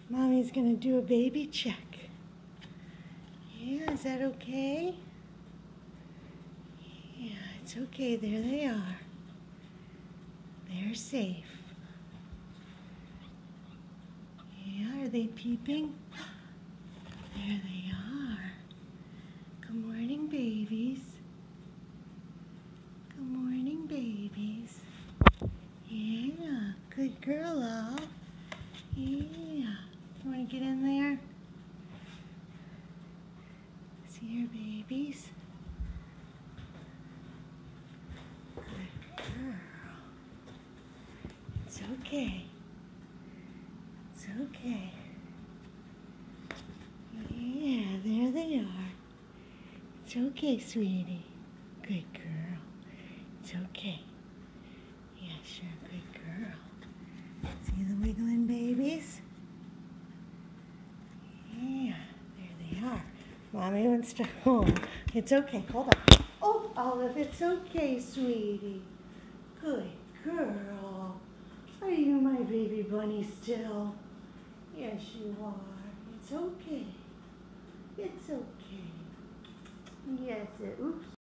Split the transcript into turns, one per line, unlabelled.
Mommy's gonna do a baby check. Yeah, is that okay? Yeah, it's okay. There they are. They're safe. Yeah, are they peeping? There they are. Good morning, babies. Good morning, babies. Yeah, good girl, Al. Yeah. You want to get in there? See your babies? Good girl. It's okay. It's okay. Yeah, there they are. It's okay, sweetie. Good girl. It's okay. Yeah, sure, good girl. See the wiggling babies? Yeah, there they are. Mommy wants to home. It's okay. Hold on. Oh, Olive, it's okay, sweetie. Good girl. Are you my baby bunny still? Yes, you are. It's okay. It's okay. Yes, oops.